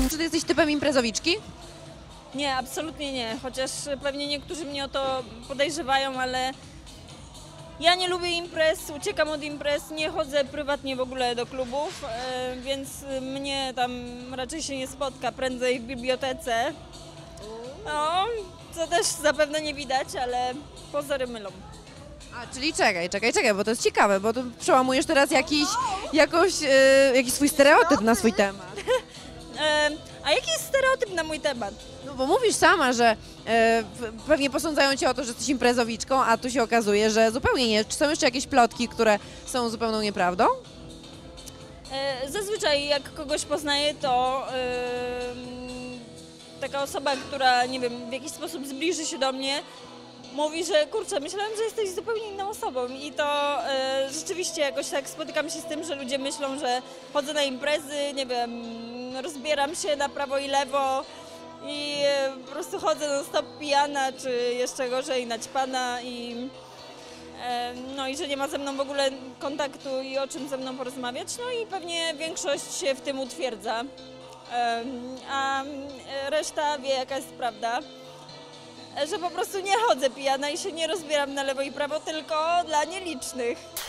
Czy ty jesteś typem imprezowiczki? Nie, absolutnie nie, chociaż pewnie niektórzy mnie o to podejrzewają, ale ja nie lubię imprez, uciekam od imprez, nie chodzę prywatnie w ogóle do klubów, więc mnie tam raczej się nie spotka, prędzej w bibliotece. No, co też zapewne nie widać, ale pozory mylą. A, czyli czekaj, bo to jest ciekawe, bo tu przełamujesz teraz jakiś swój stereotyp na swój temat. A jaki jest stereotyp na mój temat? No bo mówisz sama, że pewnie posądzają cię o to, że jesteś imprezowiczką, a tu się okazuje, że zupełnie nie. Czy są jeszcze jakieś plotki, które są zupełną nieprawdą? Zazwyczaj jak kogoś poznaję, to taka osoba, która, nie wiem, w jakiś sposób zbliży się do mnie, mówi, że kurczę, myślałem, że jesteś zupełnie inną osobą i to rzeczywiście jakoś tak spotykam się z tym, że ludzie myślą, że chodzę na imprezy, nie wiem, rozbieram się na prawo i lewo i po prostu chodzę non stop pijana, czy jeszcze gorzej naćpana no i że nie ma ze mną w ogóle kontaktu i o czym ze mną porozmawiać, no i pewnie większość się w tym utwierdza, a reszta wie, jaka jest prawda. Że po prostu nie chodzę pijana i się nie rozbieram na lewo i prawo, tylko dla nielicznych.